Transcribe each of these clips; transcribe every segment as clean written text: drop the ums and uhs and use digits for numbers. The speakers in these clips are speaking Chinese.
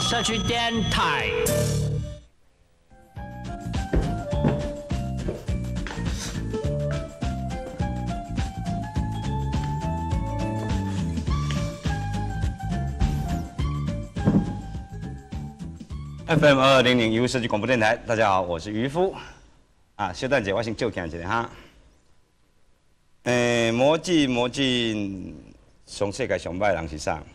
社区电台。 FM 2200渔夫社区广播电台，大家好，我是渔夫。小蛋姐，我先就讲一下哈。魔镜，上世界上歹人是啥？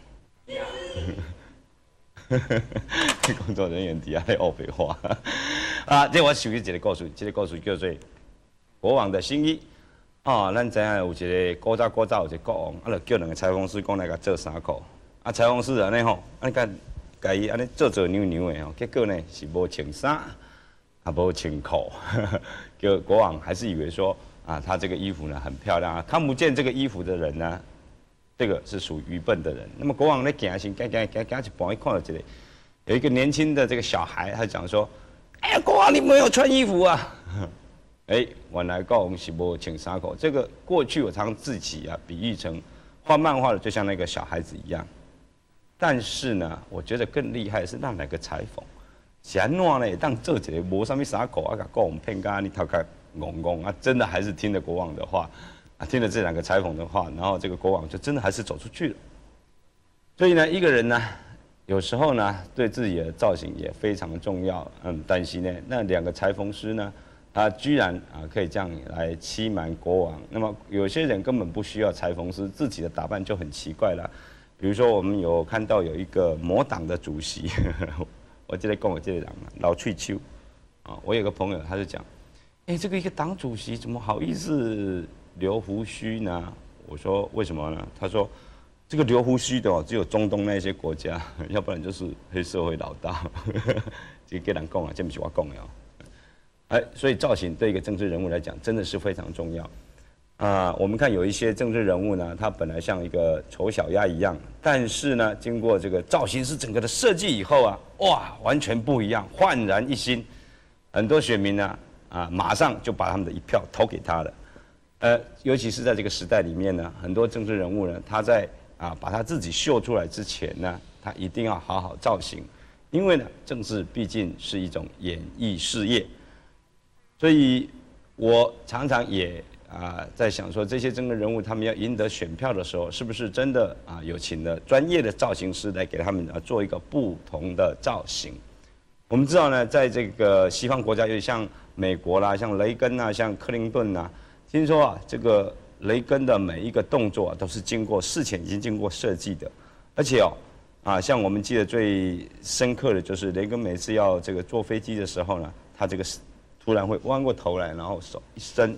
工作人员底下咧黑白话。这我想起一个故事，这个故事叫做《国王的新衣》。咱知影有一个古早有一个国王，就叫两个裁缝师讲来甲做衫裤。裁缝师安尼吼，甲伊安尼做扭的吼，结果呢是无穿衫，也无穿裤，叫国王还是以为说他这个衣服呢很漂亮啊，看不见这个衣服的人呢，这个是属于愚笨的人。那么国王咧行一半，一看到有一个年轻的这个小孩，他讲说：“哎呀，国王你没有穿衣服啊！”原来国王是无穿衫裤。这个过去我常自己比喻成画漫画的，就像那个小孩子一样。但是呢，我觉得更厉害的是让哪个裁缝，是安怎呢？当做一个无啥物衫裤甲国王骗甲你头壳戆真的还是听了国王的话，听了这两个裁缝的话，然后这个国王就真的还是走出去了。所以呢，一个人呢，有时候呢，对自己的造型也非常的重要。但是呢，那两个裁缝师呢，他居然可以这样来欺瞒国王。那么有些人根本不需要裁缝师，自己的打扮就很奇怪了。比如说，我们有看到有一个魔党的主席，我记得跟我这个人老翠秋，我有个朋友他就讲，这个一个党主席怎么好意思留胡须呢？我说为什么呢？他说，这个留胡须的只有中东那些国家，要不然就是黑社会老大。这个人讲啊，这不是我讲的。所以造型对一个政治人物来讲真的是非常重要。我们看有一些政治人物呢，他本来像一个丑小鸭一样，但是呢，经过这个造型师整个的设计以后哇，完全不一样，焕然一新。很多选民呢，马上就把他们的一票投给他了。尤其是在这个时代里面呢，很多政治人物呢，他在把他自己秀出来之前呢，他一定要好好造型，因为呢，政治毕竟是一种演艺事业，所以我常常也在想说，这些政治人物他们要赢得选票的时候，是不是真的有请了专业的造型师来给他们做一个不同的造型？我们知道呢，在这个西方国家，尤其像美国啦、像雷根啊、像克林顿啊，听说这个雷根的每一个动作都是事前已经经过设计的，而且像我们记得最深刻的就是雷根每次要这个坐飞机的时候呢，他这个突然会弯过头来，然后手一伸。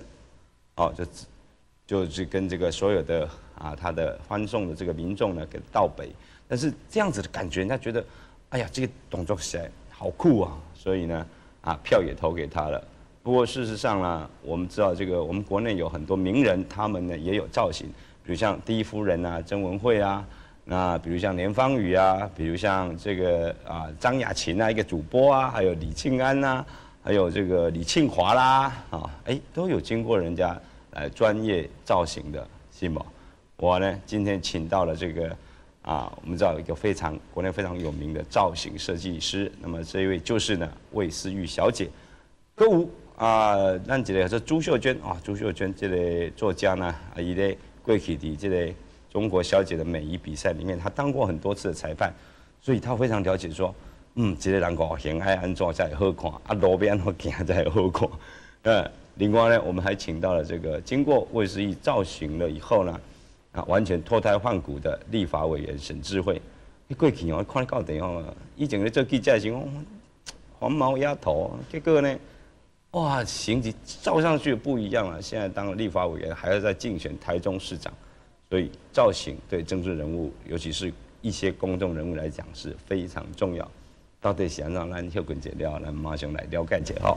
就是跟这个所有的他的欢送的这个民众呢给道北，但是这样子的感觉，人家觉得，哎呀，这个动作起来好酷啊，所以呢，票也投给他了。不过事实上呢，我们知道这个我们国内有很多名人，他们呢也有造型，比如像第一夫人曾文惠那比如像连芳宇比如像这个张雅琴一个主播还有李庆安还有这个李庆华啦都有经过人家专业造型的，是吗？我呢今天请到了这个我们知道一个国内非常有名的造型设计师，那么这一位就是呢魏思玉小姐。歌舞咱这个是朱秀娟朱秀娟这个作家呢，伊咧过去的这个中国小姐的美仪比赛里面，她当过很多次的裁判，所以她非常了解说。这个人外形爱安怎才会好看，路边安怎行才会好看。另外呢，我们还请到了这个经过魏思玉造型了以后呢，完全脱胎换骨的立法委员沈智慧。过去看到底以前咧做记者的时候，黄毛丫头，结果呢，哇，形体照上去不一样了。现在当了立法委员，还要再竞选台中市长，所以造型对政治人物，尤其是一些公众人物来讲是非常重要。到底是安怎？咱休困一下了，咱马上来了解一下吼。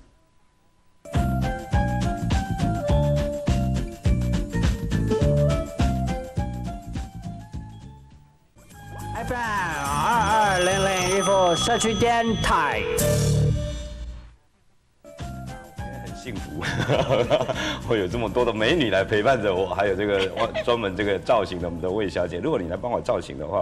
FM 2200渔夫社区电台。 很幸福，会有这么多的美女来陪伴着我，还有这个专门这个造型的我们的魏小姐。如果你来帮我造型的话，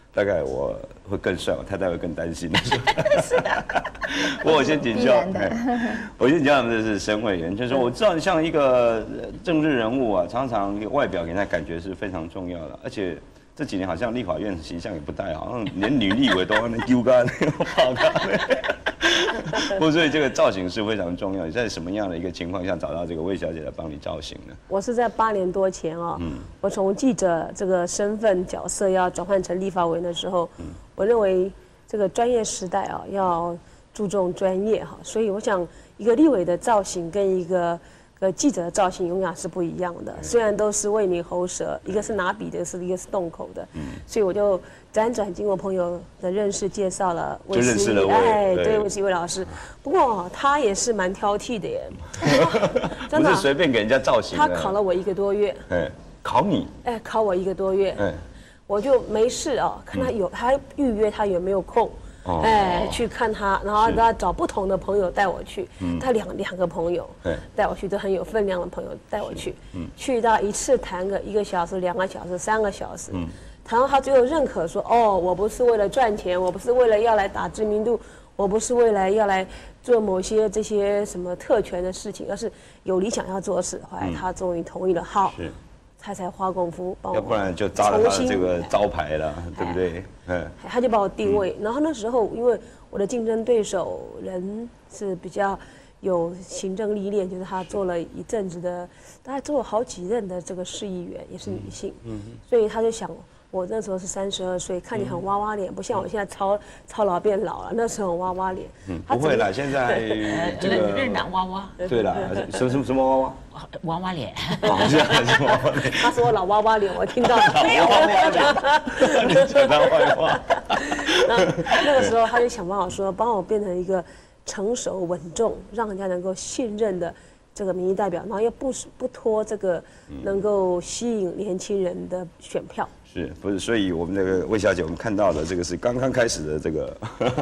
大概我会更帅，我太太会更担心。是的。不过我先请教，我先请教的是沈委员，就是说我知道像一个政治人物啊，常常外表给人家感觉是非常重要的，而且这几年好像立法院形象也不太好，好像连女立委都那丢干跑干。不，所以这个造型是非常重要。你在什么样的一个情况下找到这个魏小姐来帮你造型呢？ 我是在8年多前我从记者这个身份角色要转换成立法委员的时候，我认为这个专业时代要注重专业所以我想一个立委的造型跟一个记者的造型永远是不一样的，虽然都是为民喉舌，一个是拿笔的，一个是动口的，所以我就辗转经过朋友的认识，介绍了魏思怡，对，魏思怡魏老师。不过他也是蛮挑剔的耶， 真的不是随便给人家造型。 他考了我1个多月， 考你？ 考我1个多月，我就没事看他预约他有没有空。去看他，然后他找不同的朋友带我去，他两个朋友带我去，都很有分量的朋友带我去，去到一次谈个1个小时、2个小时、3个小时，谈到他最后认可说，我不是为了赚钱，我不是为了要来打知名度，我不是为了要来做某些这些什么特权的事情，而是有理想要做的事。后来他终于同意了，好。他才花功夫帮我， 要不然就砸了他的这个招牌了，对不对？ 他就把我定位，然后那时候因为我的竞争对手人是比较有行政历练，就是他做了一阵子的，大概做了好几任的这个市议员，也是女性，所以他就想。我那时候是32岁，看你很娃娃脸，不像我现在超老变老了。那时候娃娃脸， 不会啦，现在这个日南娃娃， 对啦，什么娃娃？ 娃娃脸， 他说我老娃娃脸，我听到了。 你讲他坏话。 那个时候他就想办法说，帮我变成一个成熟稳重，让人家能够信任的这个民意代表，然后又不拖这个能够吸引年轻人的选票。 是不是？所以我们这个魏小姐，我们看到的这个是刚刚开始的这个。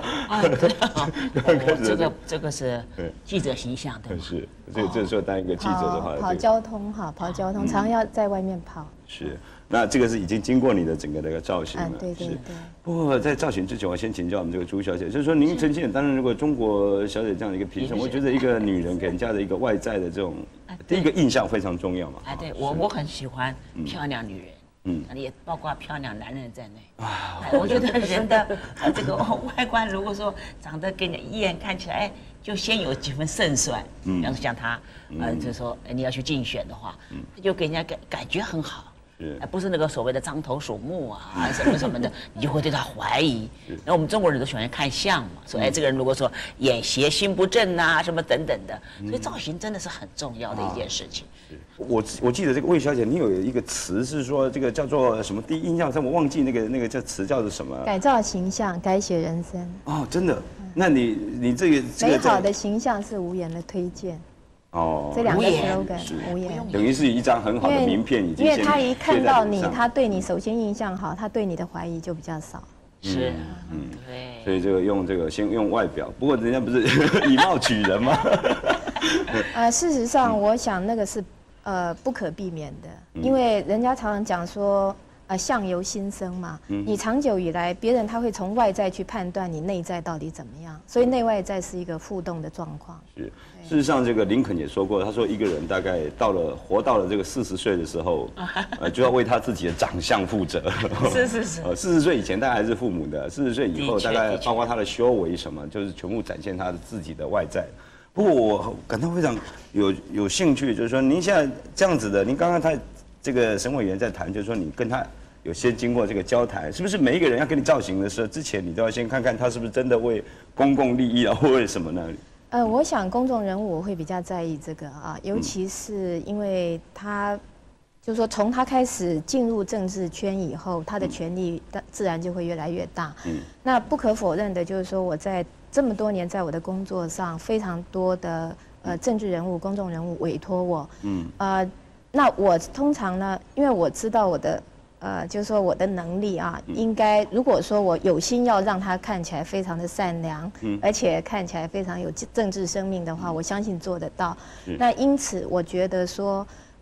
这个是记者形象的。 是，这时候当一个记者的话， 跑交通跑交通，常要在外面跑。 是，那这个是已经经过你的整个那个造型了。 对。 不过在造型之前，我先请教我们这个朱小姐，就是说您曾经也担任如果中国小姐这样的一个评审，我觉得一个女人给人家的一个外在的这种第一个印象非常重要嘛。 对，我很喜欢漂亮女人。也包括漂亮男人在内。我觉得人的这个外观，如果说长得给你一眼看起来，就先有几分胜算。比方说像他，就是说你要去竞选的话，他就给人家感觉很好。不是那个所谓的獐头鼠目什么什么的，你就会对他怀疑。那我们中国人都喜欢看相嘛，说这个人如果说眼邪心不正什么等等的，所以造型真的是很重要的一件事情。 我记得这个魏小姐，你有一个词是说这个叫做什么第一印象，但我忘记那个叫词叫做什么？ 改造形象，改写人生。 真的？那你这个美好的形象是无言的推荐。这2个 slogan 无言， 等于是一张很好的名片，已经因为他一看到你，他对你首先印象好，他对你的怀疑就比较少。 是， 对。所以这个用这个先用外表，不过人家不是以貌取人吗？ 事实上，我想那个是不可避免的，因为人家常常讲说。相由心生嘛，你长久以来，别人他会从外在去判断你内在到底怎么样，所以内外在是一个互动的状况。 是，事实上这个林肯也说过，他说一个人大概活到了这个40岁的时候，就要为他自己的长相负责。 是。 40岁以前大概还是父母的，40岁以后大概包括他的修为什么，就是全部展现他的自己的外在。不过我感到非常有兴趣，就是说您现在这样子的，您刚刚他这个沈委员在谈，就是说你跟他有先经过这个交谈，是不是每一个人要给你造型的时候，之前你都要先看看他是不是真的为公共利益或为什么呢？ 我想公众人物我会比较在意这个尤其是因为他，就是说从他开始进入政治圈以后，他的权力自然就会越来越大。那不可否认的就是说，我在这么多年在我的工作上，非常多的政治人物、公众人物委托我。那我通常呢，因为我知道我的就是说我的能力应该如果说我有心要让他看起来非常的善良，而且看起来非常有政治生命的话，我相信做得到。那因此我觉得说，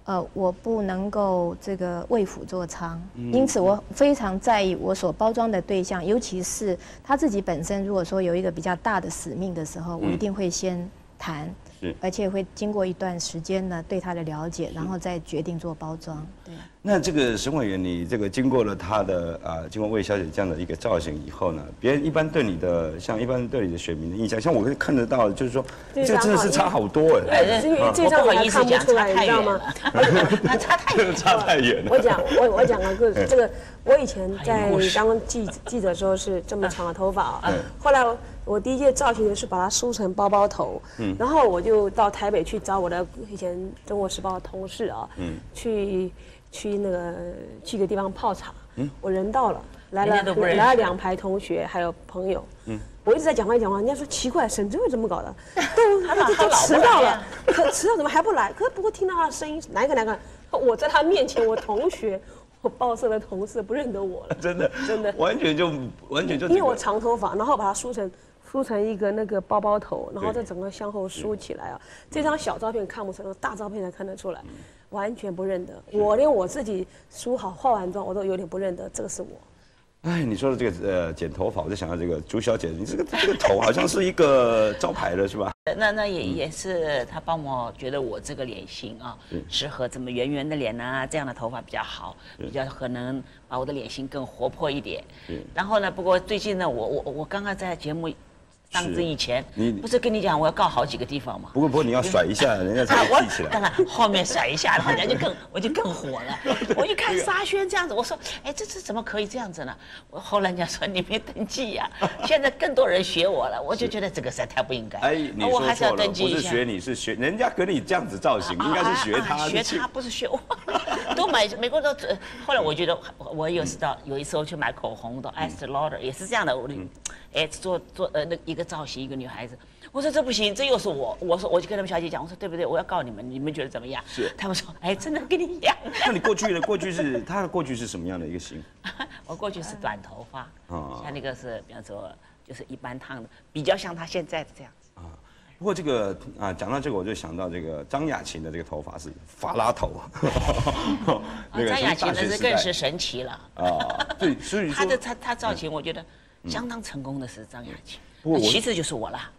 我不能够这个为辅做仓，因此我非常在意我所包装的对象，尤其是他自己本身，如果说有一个比较大的使命的时候，我一定会先谈，而且会经过一段时间呢对他的了解，然后再决定做包装。对。 那这个沈委员，你这个经过了他的经过魏小姐这样的一个造型以后呢，别人一般对你的像一般对你的选民的印象，像我可以看得到，就是说这个真的是差好多哎。这张我还看不出来，你知道吗？ 差太远了。 我讲个这个，我以前在当记者的时候是这么长的头发啊，后来我第一届造型是把它梳成包包头，然后我就到台北去找我的以前《中国时报》的同事啊，去个地方泡茶，我人到了，来了2排同学还有朋友，我一直在讲话，人家说奇怪，沈智慧怎么搞的？都迟到了，迟到怎么还不来？不过听到他的声音，哪个？我在他面前，我同学。我报社的同事不认得我了，真的， 完全就，因为我长头发，然后把它梳成一个那个包包头，然后再整个向后梳起来啊。这张小照片看不出来，大照片才看得出来，完全不认得。我连我自己梳好化完妆，我都有点不认得，这个是我。 哎，你说的这个剪头发，我就想到这个朱小姐，你这个头好像是一个招牌了，是吧？ 那也是他帮我觉得我这个脸型啊，适合这么圆圆的脸啊，这样的头发比较好，比较可能把我的脸型更活泼一点。然后呢，不过最近呢，我刚刚在节目上之以前，你不是跟你讲我要告好几个地方吗？ 不过你要甩一下，人家才会记起来。 当然后面甩一下，然后人家我就更火了。我一看沙宣这样子，我说，哎，这怎么可以这样子呢？后来人家说你没登记呀，现在更多人学我了，我就觉得这个实在太不应该。 哎，你说错了，不是学你，是学人家跟你这样子造型，应该是学他。 学他不是学我，都买美国都。后来我觉得我有一次我去买口红的 Estee Lauder 也是这样的，做那一个造型一个女孩子，我说这不行，这又是我就跟他们小姐讲，我说对不对？我要告你们，你们觉得怎么样？是他们说，哎，真的跟你一样。 那你过去是什么样的一个型？ 我过去是短头发，像那个是，比方说就是一般烫的，比较像她现在的这样子。 不过这个讲到这个，我就想到这个张雅琴的这个头发是法拉头。 张雅琴的是更是神奇了。 对，所以她造型，我觉得。相当成功的是张雅琴，其次就是我啦。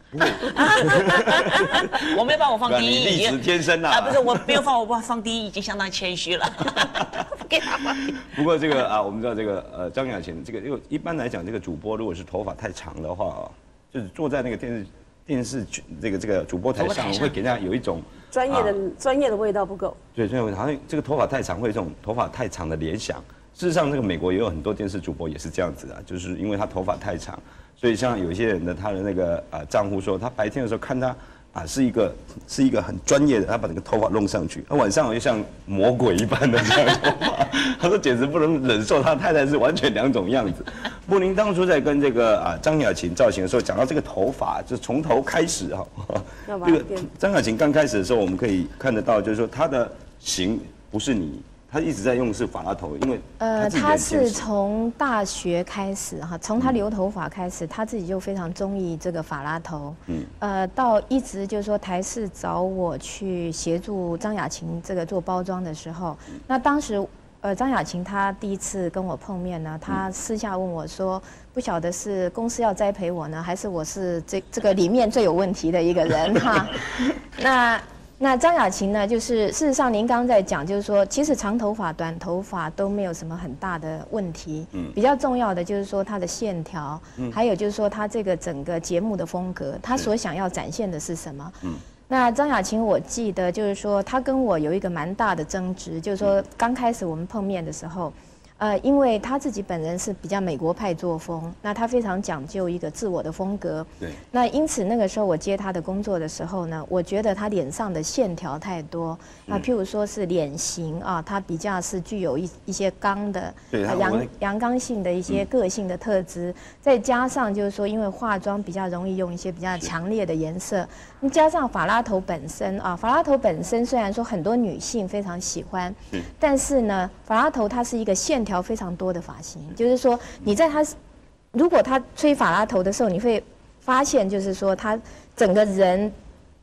我没把我放第一， 你立天生啊！ 不是，我没有把我放第一，已经相当谦虚了。给他放。 不过这个我们知道这个张雅琴这个，因为一般来讲，这个主播如果是头发太长的话就是坐在那个电视这个主播台上，会给人家有一种专业的味道不够。 对，专业味道，好像这个头发太长会有这种头发太长的联想。事实上，这个美国也有很多电视主播也是这样子的，就是因为他头发太长，所以像有些人的他的那个账户说，他白天的时候看他是一个很专业的，他把那个头发弄上去，他晚上就像魔鬼一般的这样头发，他说简直不能忍受，他太太是完全两种样子。不过您当初在跟这个张雅琴造型的时候，讲到这个头发，就从头开始这个张雅琴刚开始的时候，我们可以看得到，就是说她的型不是你。他一直在用是法拉头，因为他是从大学开始从他留头发开始，他自己就非常中意这个法拉头。到一直就是说台视找我去协助张雅琴这个做包装的时候，那当时张雅琴她第一次跟我碰面呢，她私下问我说，不晓得是公司要栽培我呢，还是我是这个里面最有问题的一个人那张雅琴呢，就是事实上您刚刚在讲，就是说其实长头发、短头发都没有什么很大的问题。比较重要的就是说她的线条，还有就是说她这个整个节目的风格，她所想要展现的是什么。那张雅琴，我记得就是说她跟我有一个蛮大的争执，就是说刚开始我们碰面的时候。因为他自己本人是比较美国派作风，那他非常讲究一个自我的风格。对。那因此那个时候我接他的工作的时候呢，我觉得他脸上的线条太多，譬如说是脸型他比较是具有一些刚的阳刚性的一些个性的特质，再加上就是说，因为化妆比较容易用一些比较强烈的颜色，加上法拉头本身法拉头本身虽然说很多女性非常喜欢，但是呢，法拉头它是一个线条非常多的发型，就是说你在他如果他吹法拉头的时候，你会发现就是说他整个人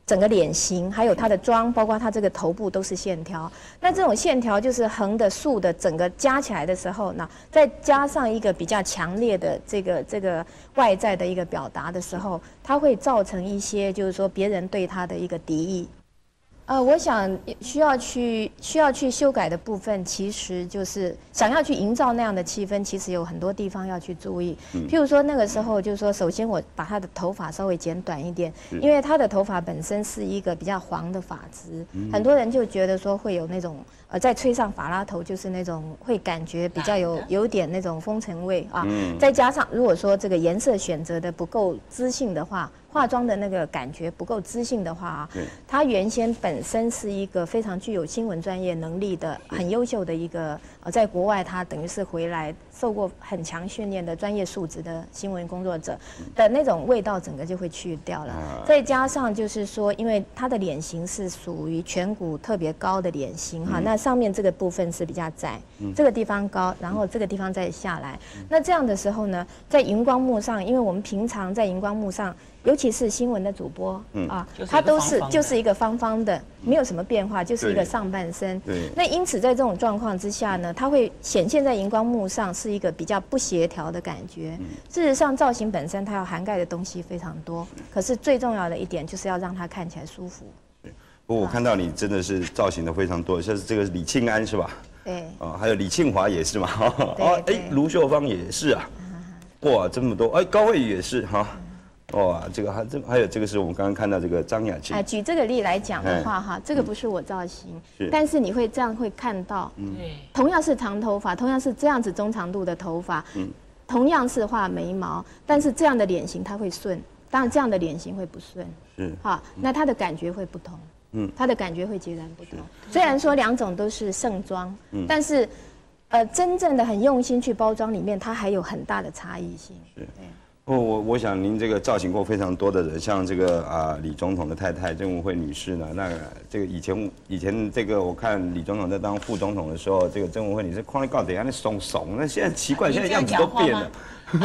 整个脸型，还有他的妆，包括他这个头部都是线条。那这种线条就是横的、竖的，整个加起来的时候呢，再加上一个比较强烈的这个外在的一个表达的时候，它会造成一些就是说别人对他的一个敌意。我想需要去修改的部分，其实就是想要去营造那样的气氛，其实有很多地方要去注意。譬如说那个时候，就是说，首先我把他的头发稍微剪短一点，因为他的头发本身是一个比较黄的发质，很多人就觉得说会有那种再吹上法拉头，就是那种会感觉比较有点那种风尘味啊。再加上如果说这个颜色选择的不够知性的话，化妆的那个感觉不够知性的话啊，他原先本身是一个非常具有新闻专业能力的、很优秀的一个在国外他等于是回来受过很强训练的专业素质的新闻工作者的那种味道，整个就会去掉了。再加上就是说，因为他的脸型是属于颧骨特别高的脸型哈，那上面这个部分是比较窄，这个地方高，然后这个地方再下来。那这样的时候呢，在荧光幕上，因为我们平常在荧光幕上，尤其是新闻的主播他都是就是一个方方的，没有什么变化，就是一个上半身。那因此在这种状况之下呢，它会显现在荧光幕上是一个比较不协调的感觉。事实上，造型本身它要涵盖的东西非常多，可是最重要的一点就是要让它看起来舒服。 不过我看到你真的是造型的非常多，像是这个李庆安是吧？ 对。 还有李庆华也是嘛。卢秀芳也是啊。哇，这么多！高慧宇也是哈。哇，这个还有这个是我们刚刚看到这个张雅琴。 举这个例来讲的话哈，这个不是我造型，但是你会这样会看到，同样是长头发，同样是这样子中长度的头发，同样是画眉毛，但是这样的脸型它会顺，当然这样的脸型会不顺，那它的感觉会不同，它的感觉会截然不同。虽然说两种都是盛装，但是真正的很用心去包装里面，它还有很大的差异性。 我想您这个造型过非常多的人，像这个李总统的太太郑文惠女士呢，那这个以前这个我看李总统在当副总统的时候，这个郑文惠女士框里告等下那怂怂，那现在奇怪，现在样子都变了。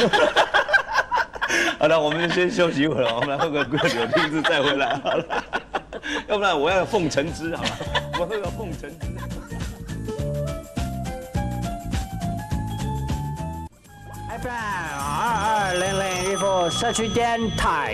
好了，我们先休息一会儿，我们来喝个柳丁汁再回来好了，要不然我要凤橙汁好了，我喝个凤橙汁。 FM2200一副社区电台。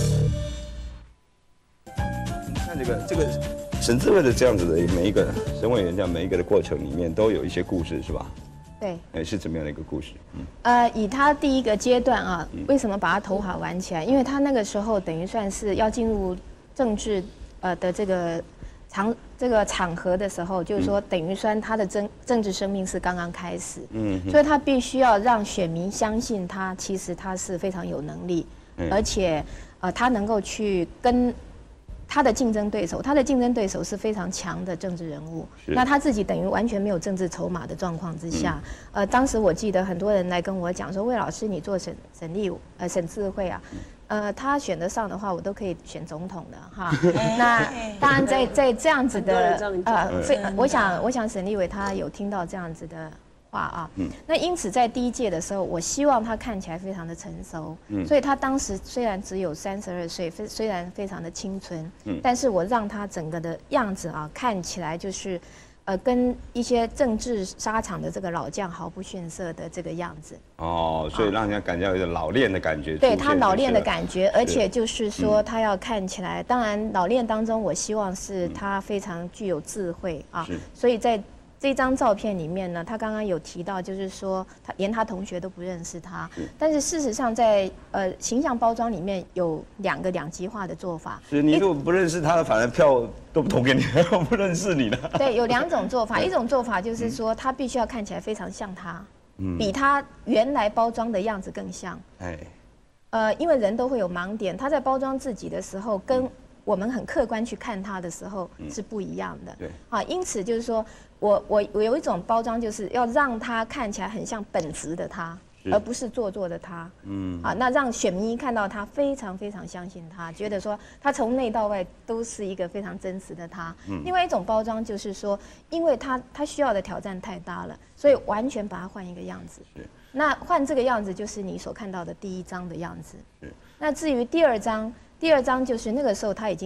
你看这个沈智慧的这样子的每一个审委员这样每一个的过程里面都有一些故事是吧？ 对。 是怎么样的一个故事？ 以他第一个阶段啊，为什么把他头发挽起来？因为他那个时候等于算是要进入政治的这个场合的时候，就是说等于说他的政治生命是刚刚开始，所以他必须要让选民相信他，其实他是非常有能力，而且他能够去跟他的竞争对手是非常强的政治人物，那他自己等于完全没有政治筹码的状况之下，当时我记得很多人来跟我讲说，魏老师你做沈智慧啊。他选得上的话，我都可以选总统的哈。那当然在这样子的我想沈立伟他有听到这样子的话啊。那因此在第一届的时候，我希望他看起来非常的成熟。所以他当时虽然只有32岁，虽然非常的青春，但是我让他整个的样子啊看起来就是。跟一些政治沙场的这个老将毫不逊色的这个样子。 所以让人家感觉有一个老练的感觉。 对他老练的感觉，而且就是说他要看起来，当然老练当中，我希望是他非常具有智慧啊。所以在这张照片里面呢，他刚刚有提到，就是说连他同学都不认识他，但是事实上在形象包装里面有两极化的做法。 是你如果不认识他，反而票都不投给你，我不认识你了。 对，有两种做法，一种做法就是说他必须要看起来非常像他，比他原来包装的样子更像。因为人都会有盲点，他在包装自己的时候跟我们很客观去看他的时候是不一样的。对，因此就是说我有一种包装，就是要让他看起来很像本质的他，而不是做作的他。那让选民一看到他，非常非常相信他，觉得说他从内到外都是一个非常真实的他。另外一种包装就是说，因为他需要的挑战太大了，所以完全把他换一个样子。那换这个样子就是你所看到的第一张的样子。那至于第二张就是那个时候他已经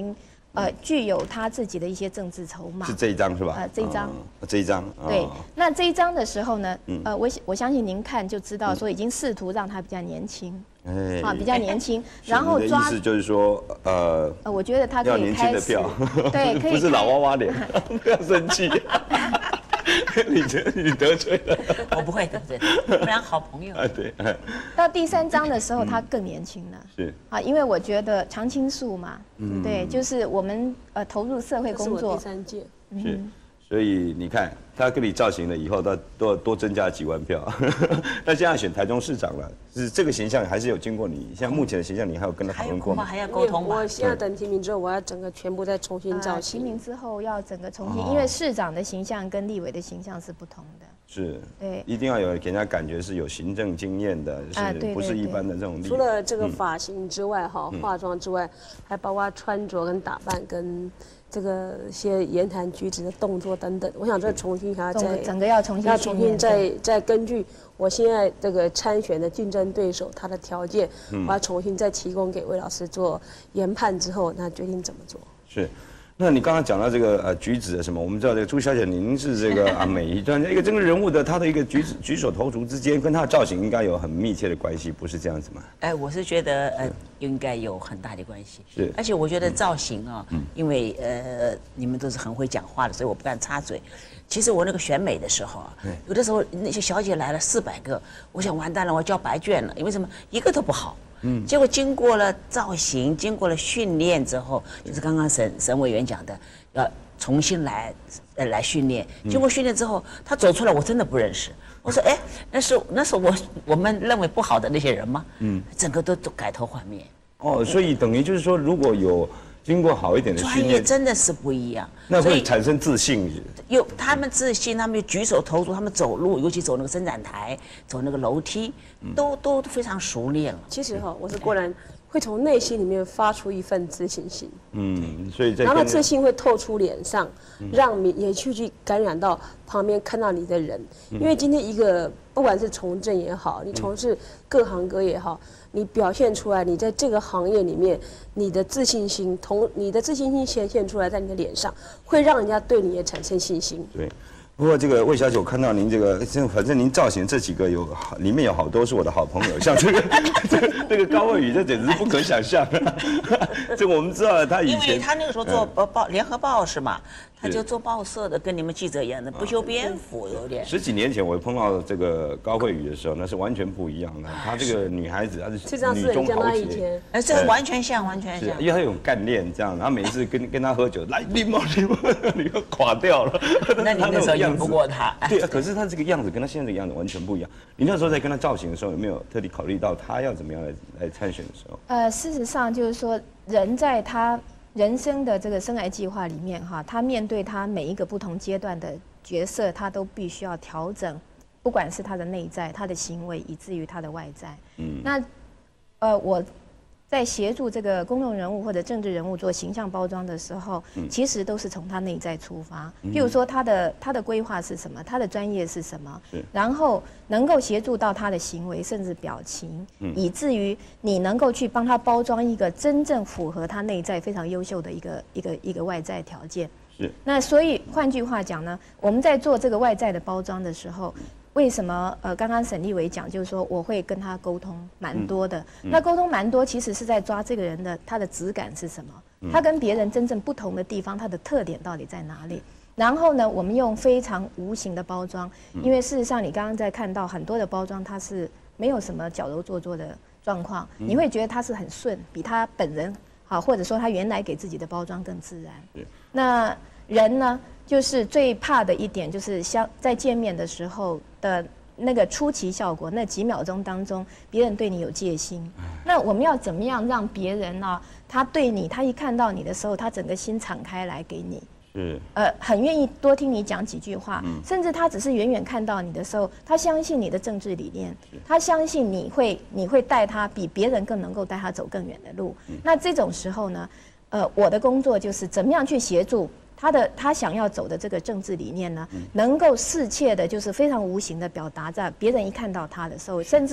具有他自己的一些政治筹码。 是这一张是吧？ 这一张， 这一张。 对，那这一张的时候呢，我相信您看就知道，说已经试图让他比较年轻。比较年轻，然后抓。意思就是说， 我觉得他可以开始，对，可以不是老娃娃脸，不要生气。你得罪了， 我不会得罪，我们俩好朋友。 对。 到第3章的时候，他更年轻了。 是因为我觉得常青树嘛，对，就是我们投入社会工作。 第3届。 是。所以你看，他跟你造型了以后，他多增加几万票。那现在选台中市长了，是这个形象还是有经过你？像目前的形象，你还有跟他讨论过吗？ 还要沟通吗？ 我现在等提名之后，我要整个全部再重新造型。 提名之后要整个重新，因为市长的形象跟立委的形象是不同的。 是， 对， 一定要有给人家感觉是有行政经验的，是不是一般的这种。 除了这个发型之外，化妆之外，还包括穿着跟打扮跟这个一些言谈举止的动作等等。我想这重新还要再整个要重新再根据我现在这个参选的竞争对手他的条件，我要重新再提供给魏老师做研判之后，那决定怎么做。 是。那你刚刚讲到这个举止的什么？我们知道这个朱小姐，您是这个每一段一个这个人物的他的一个举手投足之间，跟他的造型应该有很密切的关系，不是这样子吗？ 我是觉得应该有很大的关系。 是， 而且我觉得造型因为你们都是很会讲话的，所以我不敢插嘴。其实我那个选美的时候有的时候那些小姐来了400个，我想完蛋了，我交白卷了，因为什么一个都不好。结果经过了造型，经过了训练之后，就是刚刚沈委员讲的，要重新来训练。经过训练之后，他走出来，我真的不认识。我说，那是我们认为不好的那些人吗？整个都改头换面。 所以等于就是说，如果有经过好一点的训练， 专业真的是不一样， 那会产生自信。 他们自信，他们举手投足，他们走路，尤其走那个伸展台，走那个楼梯，都非常熟练了。 其实我是果然会从内心里面发出一份自信心。 所以然后自信会透出脸上，让也去感染到旁边看到你的人。因为今天一个不管是从政也好，你从事各行各业也好，你表现出来，你在这个行业里面，你的自信心显现出来在你的脸上，会让人家对你也产生信心。 对。不过这个魏小姐，我看到您反正您造型这几个里面有好多是我的好朋友，像这个高慧宇，这简直是不可想象。这我们知道他以前， 因为他那个时候做联合报是嘛，他就做报社的，跟你们记者一样的，不修边幅，有点。 10几年前我碰到这个高慧宇的时候，那是完全不一样的。她这个女孩子，她是女中豪杰， 这完全像。 因为她有干练这样，然后每一次跟她喝酒，来你又垮掉了。 那你那时候赢不过他。 对，可是她这个样子跟她现在这个样子完全不一样。你那时候在跟她造型的时候，有没有特地考虑到她要怎么样来参选的时候？ 事实上就是说，人在他人生的这个生涯计划里面他面对他每一个不同阶段的角色，他都必须要调整，不管是他的内在、他的行为，以至于他的外在。那我在协助这个公众人物或者政治人物做形象包装的时候，其实都是从他内在出发。譬如说他的规划是什么，他的专业是什么，然后能够协助到他的行为甚至表情，以至于你能够去帮他包装一个真正符合他内在非常优秀的一个外在条件。那所以换句话讲呢，我们在做这个外在的包装的时候，为什么刚刚沈立伟讲，就是说我会跟他沟通蛮多的。那沟通蛮多，其实是在抓这个人的他的质感是什么，他跟别人真正不同的地方，他的特点到底在哪里。然后呢，我们用非常无形的包装，因为事实上你刚刚在看到很多的包装，它是没有什么矫揉做作的状况，你会觉得他是很顺，比他本人好，或者说他原来给自己的包装更自然。那人呢，就是最怕的一点就是在见面的时候的那个初期效果，那几秒钟当中，别人对你有戒心。那我们要怎么样让别人呢？他对你，他一看到你的时候，他整个心敞开来给你。很愿意多听你讲几句话，甚至他只是远远看到你的时候，他相信你的政治理念，他相信你会带他比别人更能够带他走更远的路。那这种时候呢，我的工作就是怎么样去协助他想要走的这个政治理念呢，能够适切的，就是非常无形的表达在别人一看到他的时候，甚至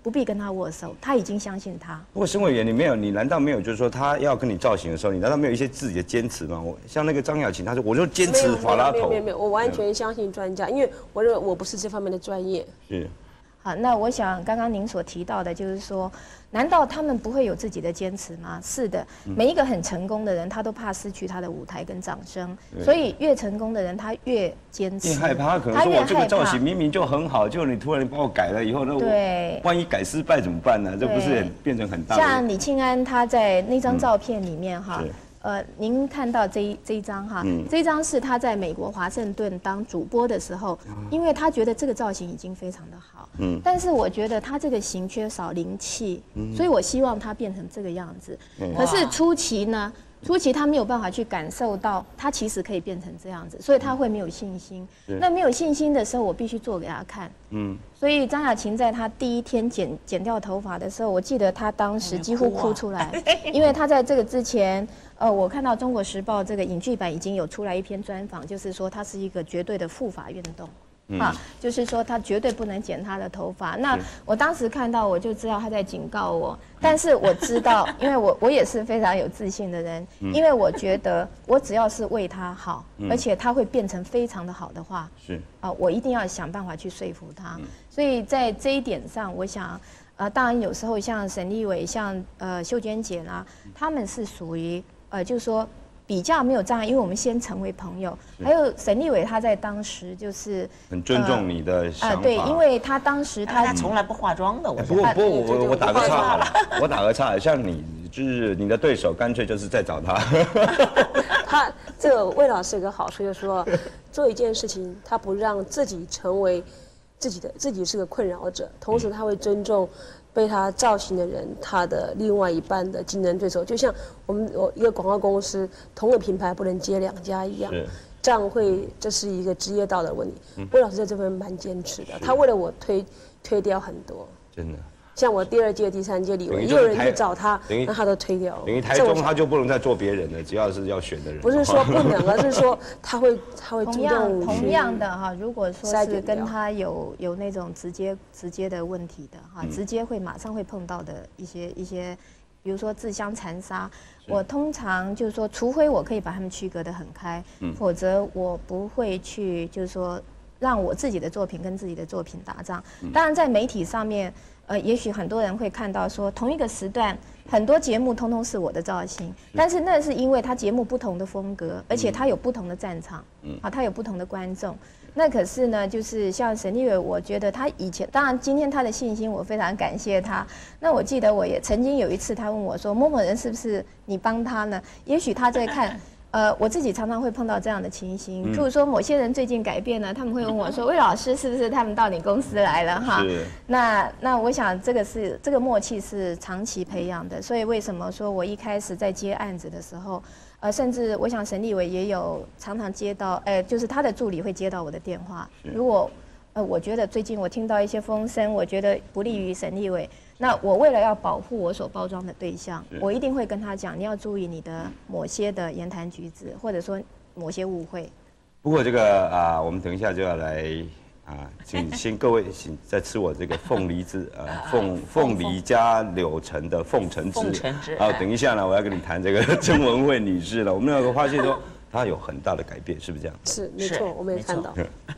不必跟他握手，他已经相信他。 不过，申委员，你难道没有就是说他要跟你造型的时候，你难道没有一些自己的坚持吗？像那个张雅琴，他说我就坚持法拉头。 没有，我完全相信专家，因为我认为我不是这方面的专业。 是。 好，那我想刚刚您所提到的，就是说，难道他们不会有自己的坚持吗？是的，每一个很成功的人，他都怕失去他的舞台跟掌声，所以越成功的人，他越坚持。 越害怕，可能说我这个造型明明就很好，就你突然帮我改了以后，那我万一改失败怎么办呢？这不是变成很大的？ 像李庆安他在那张照片里面哈。您看到这一张哈，这一张是他在美国华盛顿当主播的时候，因为他觉得这个造型已经非常的好，但是我觉得他这个型缺少灵气，所以我希望他变成这个样子。可是初期呢？初期他没有办法去感受到，他其实可以变成这样子，所以他会没有信心。那没有信心的时候，我必须做给他看。所以张雅琴在她第一天剪掉头发的时候，我记得她当时几乎哭出来，因为她在这个之前，我看到《中国时报》这个影剧版已经有出来一篇专访，就是说它是一个绝对的护发运动。就是说他绝对不能剪他的头发。那我当时看到我就知道他在警告我，但是我知道，因为我也是非常有自信的人，因为我觉得我只要是为他好，而且他会变成非常的好的话，我一定要想办法去说服他。所以在这一点上，我想，当然有时候像沈立伟、像秀娟姐啦，他们是属于就是说。比较没有障碍，因为我们先成为朋友。还有沈立伟，他在当时就是很尊重你的想法。 对，因为他当时他从来不化妆的。 不过我打个岔好了，我打个岔，像你就是你的对手，干脆就是再找他。 他这个魏老师有个好处，就是说做一件事情，他不让自己成为自己是个困扰者，同时他会尊重。被他造型的人，他的另外一半的竞争对手，就像我一个广告公司，同个品牌不能接2家一样，这样这是一个职业道德问题。魏老师在这边蛮坚持的，他为了我推掉很多， 真的。 像我第2届、第3届立委，也有人去找他，那他都推掉了。 等于台中他就不能再做别人了，只要是要选的人。 不是说不能，而是说他会主动同样的哈，如果说是跟他有那种直接的问题的哈，直接会马上会碰到的一些，比如说自相残杀，我通常就是说，除非我可以把他们区隔得很开，否则我不会去就是说让我自己的作品跟自己的作品打仗。当然在媒体上面。也许很多人会看到说，同一个时段很多节目通通是我的造型，但是那是因为它节目不同的风格，而且它有不同的战场，它有不同的观众。那可是呢，就是像沈立伟，我觉得他以前，当然今天他的信心，我非常感谢他。那我记得我也曾经有一次，他问我说：“某某人是不是你帮他呢？”也许他在看。我自己常常会碰到这样的情形，譬如说某些人最近改变了，他们会问我说：“魏老师是不是他们到你公司来了？”哈，那我想这个默契是长期培养的，所以为什么说我一开始在接案子的时候，甚至我想沈立伟也有常常接到，就是他的助理会接到我的电话，如果我觉得最近我听到一些风声，我觉得不利于沈立伟。那我为了要保护我所包装的对象，我一定会跟他讲，你要注意你的某些的言谈举止，或者说某些误会。 不过这个我们等一下就要来请先各位请再吃我这个凤梨汁凤梨加柳橙的凤橙汁。好，等一下呢，我要跟你谈这个曾文慧女士了。我们有发现说她有很大的改变，是不是这样？ 是，没错，我们也看到。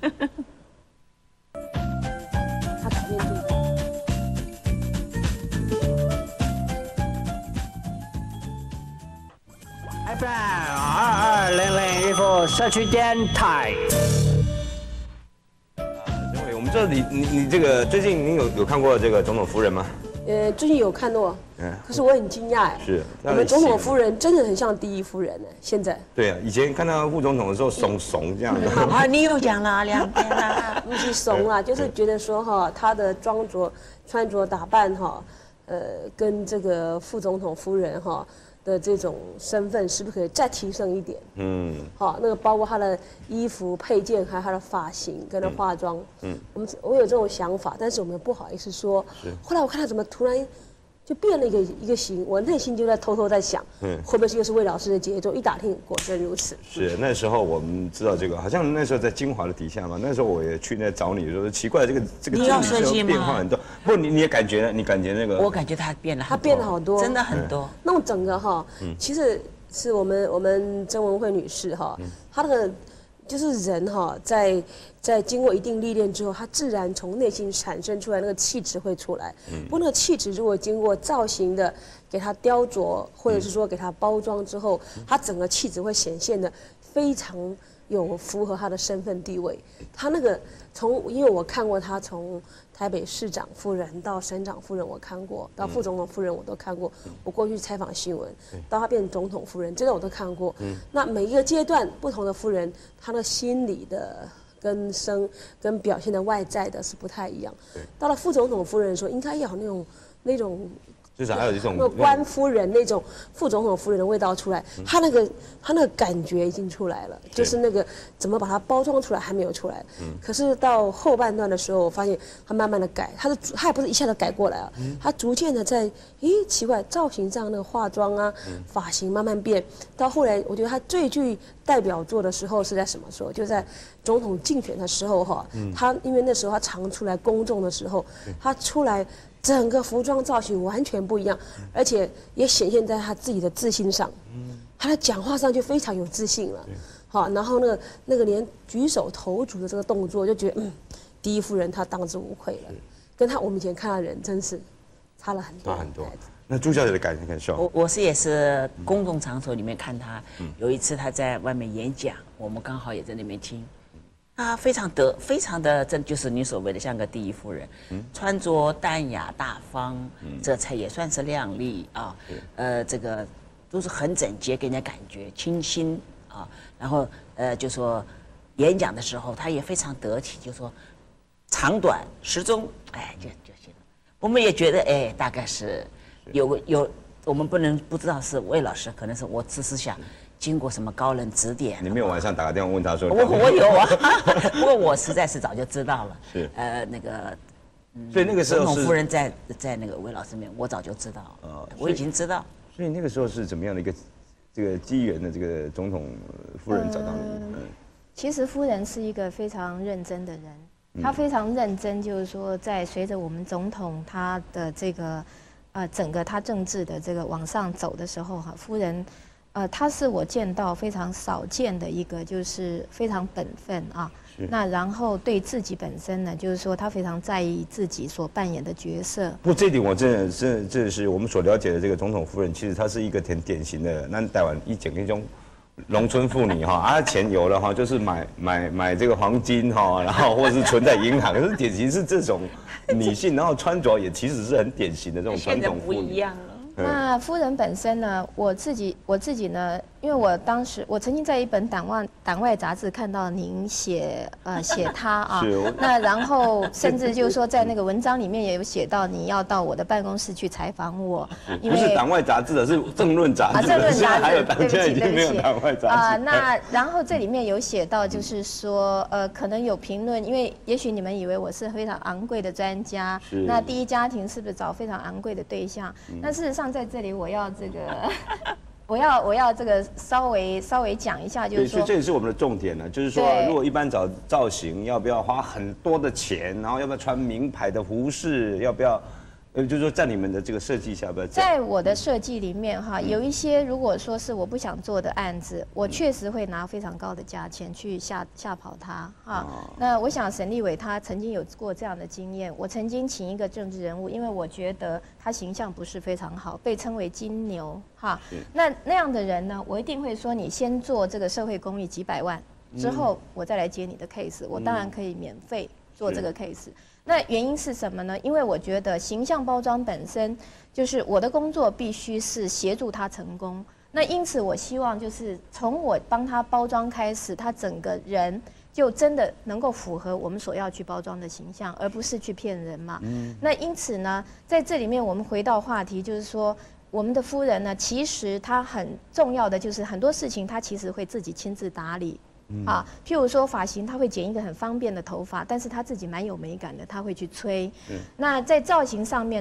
她改变最大。 FM2200玉富社区电台。 陈伟，我们这里你这个最近你有看过这个总统夫人吗？ 最近有看过，可是我很惊讶哎， 是我们总统夫人真的很像第一夫人哎，现在。 对啊，以前看到副总统的时候怂这样的。 啊，你又讲了2遍啦， 不是怂啦，就是觉得说哈，她的穿着打扮哈，跟这个副总统夫人哈的这种身份是不是可以再提升一点？好，那个包括她的衣服配件，还有她的发型跟她化妆，我有这种想法，但是我们不好意思说。后来我看她怎么突然就变了一个形，我内心就在偷偷在想，会不会是又是魏老师的节奏？一打听，果真如此。 是那时候我们知道这个，好像那时候在精华的底下嘛，那时候我也去那找你，说奇怪，这个你要设计吗？ 变化很多。不，你也感觉呢？你感觉那个？ 我感觉他变了， 他变了好多， 真的很多。 那种整个哈，其实是我们曾文慧女士哈，她那个。就是人哈，在经过一定历练之后，他自然从内心产生出来那个气质会出来。不过那个气质如果经过造型的给它雕琢，或者是说给它包装之后，它整个气质会显现的非常有符合他的身份地位。他那个因为我看过他从台北市长夫人到省长夫人，我看过，到副总统夫人我都看过。我过去采访新闻，到他变成总统夫人，这个我都看过。那每一个阶段不同的夫人，她的心理的跟表现的外在的是不太一样。到了副总统夫人的时候，应该要有那种。 至少还有一种那官夫人那种副总统夫人的味道出来，他那个感觉已经出来了，就是那个怎么把它包装出来还没有出来。可是到后半段的时候，我发现他慢慢的改，他也不是一下子改过来啊，他逐渐的在奇怪造型上那个化妆啊、发型慢慢变，到后来我觉得他最具代表作的时候是在什么时候？就在总统竞选的时候哈，他因为那时候他常出来公众的时候，他出来。整个服装造型完全不一样，而且也显现在他自己的自信上。他的讲话上就非常有自信了。好，然后那个连举手投足的这个动作，就觉得第一夫人她当之无愧了，跟我们以前看的人真是差了很多。 差很多。那朱小姐的感受？ 我也是公众场所里面看她，有一次她在外面演讲，我们刚好也在那边听。她非常的，这就是你所谓的像个第一夫人，穿着淡雅大方，这才也算是靓丽啊。这个都是很整洁，给人家感觉清新啊。然后就说演讲的时候，她也非常得体，就说长短适中，就行了。我们也觉得大概是有，我们不知道是魏老师，可能是我只是想。经过什么高人指点？ 你没有晚上打个电话问他说？ 我有啊，不过我实在是早就知道了。 是那个， 所以那个时候总统夫人在那个魏老师面，我早就知道了。我已经知道。 所以那个时候是怎么样的一个这个机缘的这个总统夫人找到你？ 其实夫人是一个非常认真的人，她非常认真，就是说在随着我们总统他的这个整个他政治的这个往上走的时候哈，夫人。他是我见到非常少见的一个，就是非常本分啊。那然后对自己本身呢，就是说他非常在意自己所扮演的角色。 不，这点我真的这是我们所了解的这个总统夫人，其实她是一个很典型的，那台湾一整那种农村妇女哈，钱有了哈，就是买这个黄金哈，然后或者是存在银行，可是典型是这种女性，然后穿着也其实是很典型的这种传统妇女。 不一样了。 那夫人本身呢，我自己呢，因为我曾经在一本党外杂志看到您写他啊，那然后甚至就是说在那个文章里面也有写到你要到我的办公室去采访我，因为不是党外杂志的，是政论杂志， 政论杂志， 还有现在已经没有党外杂志那然后这里面有写到，就是说可能有评论，因为也许你们以为我是非常昂贵的专家，那第一家庭是不是找非常昂贵的对象？那事实上在这里我要这个。我要这个稍微讲一下，就是说， 所以这也是我们的重点呢，就是说，如果一般找造型，要不要花很多的钱，然后要不要穿名牌的服饰，要不要，就是说在你们的这个设计下，要不要？ 在我的设计里面哈，有一些如果说是我不想做的案子，我确实会拿非常高的价钱去吓跑他哈。那我想沈立伟他曾经有过这样的经验，我曾经请一个政治人物，因为我觉得他形象不是非常好，被称为金牛哈。那样的人呢，我一定会说你先做这个社会公益几百万，之后我再来接你的 case，我当然可以免费做这个 case。那原因是什么呢？因为我觉得形象包装本身就是我的工作，必须是协助他成功。那因此，我希望就是从我帮他包装开始，他整个人就真的能够符合我们所要去包装的形象，而不是去骗人嘛。那因此呢，在这里面我们回到话题，就是说我们的夫人呢，其实她很重要的就是很多事情她其实会自己亲自打理。譬如说发型，他会剪一个很方便的头发，但是他自己蛮有美感的，他会去吹。那在造型上面呢，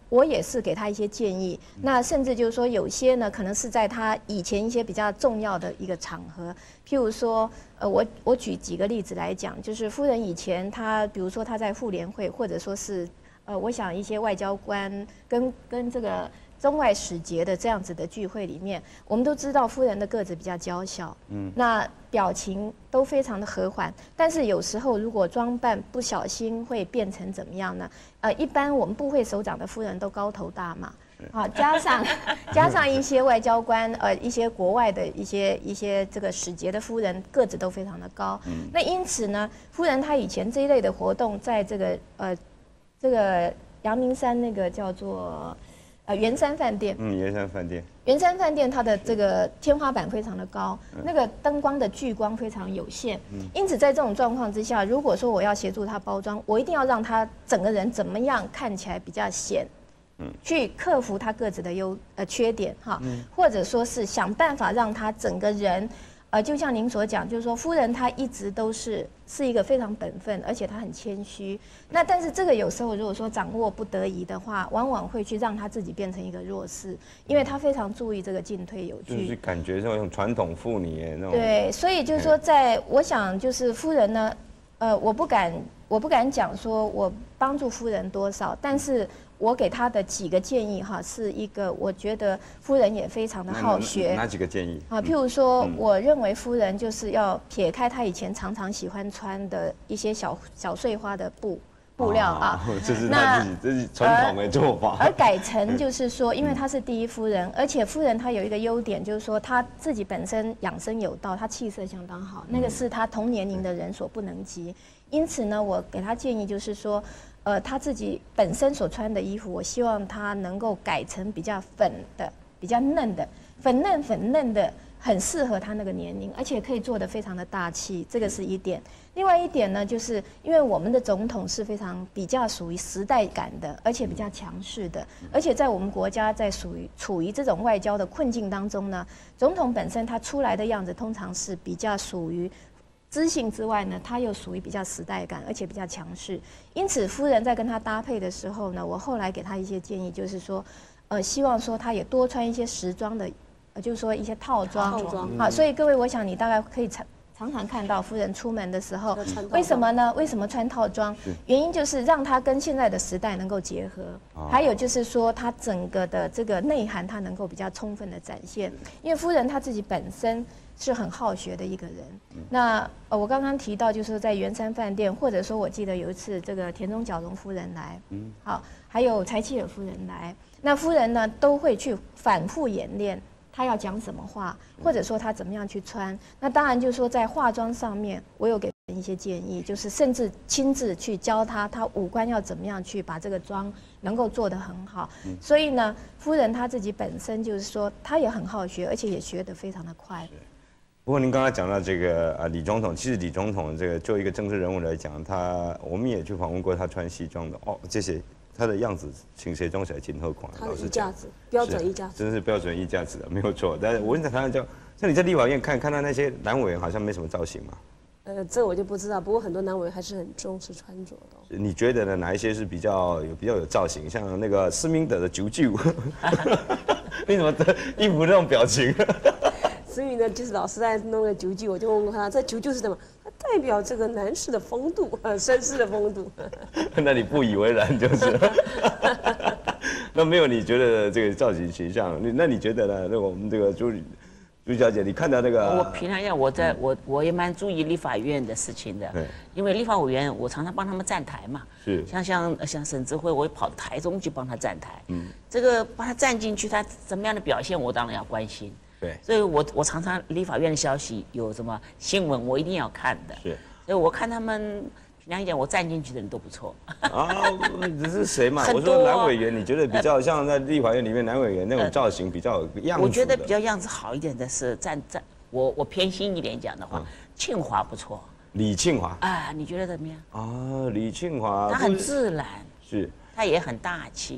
我也是给他一些建议。那甚至就是说，有些呢，可能是在他以前一些比较重要的一个场合，譬如说，我举几个例子来讲，就是夫人以前她，比如说她在妇联会，或者说是我想一些外交官跟这个中外使节的这样子的聚会里面，我们都知道夫人的个子比较娇小，那表情都非常的和缓，但是有时候如果装扮不小心会变成怎么样呢？一般我们部会首长的夫人都高头大马，好，加上一些外交官，一些国外的一些这个使节的夫人个子都非常的高，那因此呢，夫人她以前这一类的活动，在这个阳明山那个叫做圆山饭店， 圆山饭店， 圆山饭店它的这个天花板非常的高，那个灯光的聚光非常有限，因此在这种状况之下，如果说我要协助他包装，我一定要让他整个人怎么样看起来比较显，去克服他个子的缺点哈，或者说是想办法让他整个人。就像您所讲，就是说夫人她一直都是一个非常本分，而且她很谦虚。那但是这个有时候如果说掌握不得宜的话，往往会去让她自己变成一个弱势，因为她非常注意这个进退有据。 就是感觉那种传统妇女那种。 对，所以就是说，我想就是夫人呢，我不敢讲说我帮助夫人多少，但是。我给他的几个建议哈，是一个我觉得夫人也非常的好学。 哪几个建议啊？譬如说，我认为夫人就是要撇开她以前常常喜欢穿的一些小碎花的布料啊， 这是他自己传统的做法， 而改成就是说，因为她是第一夫人，而且夫人她有一个优点，就是说她自己本身养生有道，她气色相当好，那个是她同年龄的人所不能及。因此呢，我给她建议就是说。他自己本身所穿的衣服，我希望他能够改成比较粉的、比较嫩的、粉嫩的，很适合他那个年龄，而且可以做得非常的大气，这个是一点。另外一点呢，就是因为我们的总统是比较属于时代感的，而且比较强势的，而且在我们国家在处于这种外交的困境当中呢，总统本身他出来的样子通常是比较属于。知性之外呢，他又属于比较时代感，而且比较强势。因此，夫人在跟他搭配的时候呢，我后来给他一些建议，就是说，希望说他也多穿一些时装的，就是说一些套装。好，所以各位，我想你大概可以常常看到夫人出门的时候，为什么呢？为什么穿套装？原因就是让他跟现在的时代能够结合，还有就是说他整个的这个内涵，他能够比较充分的展现。因为夫人她自己本身。是很好学的一个人。那我刚刚提到，就是在圆山饭店，或者说我记得有一次这个田中角荣夫人来，好，还有柴契尔夫人来，那夫人呢都会去反复演练她要讲什么话，或者说她怎么样去穿。那当然就是说在化妆上面，我有给一些建议，就是甚至亲自去教她五官要怎么样去把这个妆能够做得很好。所以呢，夫人她自己本身就是说她也很好学，而且也学得非常的快。 不过您刚才讲到这个李总统，其实李总统这个作为一个政治人物来讲，我们也去访问过他穿西装的这些他的样子，请谁中起来今后款， 他的衣架子标准衣架子， 真是标准衣架子的，没有错。但是我想他像你在立法院看到那些男委员好像没什么造型嘛。 这我就不知道，不过很多男委员还是很重视穿着的。 你觉得呢？哪一些是比较有造型？像那个施明德的啾啾，你怎么衣服那种表情？ 所以呢，就是老师在弄个啾啾，我就问过他，这啾啾是什么？它代表这个男士的风度，绅士的风度。 那你不以为然就是。那没有你觉得这个造型形象？那你觉得呢？那我们这个朱小姐，你看到那个？ 我平常要我也蛮注意立法院的事情的，因为立法委员我常常帮他们站台嘛。 是。 像沈智慧，我也跑到台中去帮他站台。这个帮他站进去，他怎么样的表现，我当然要关心。 对， 所以我常常立法院的消息有什么新闻，我一定要看的。 是， 所以我看他们平常讲，我站进去的人都不错。 这是谁嘛？我说男委员，你觉得比较像在立法院里面男委员那种造型比较有样子？ 我觉得比较样子好一点的是我偏心一点讲的话，庆华不错。 李庆华啊，你觉得怎么样？ 李庆华他很自然， 是， 他也很大气。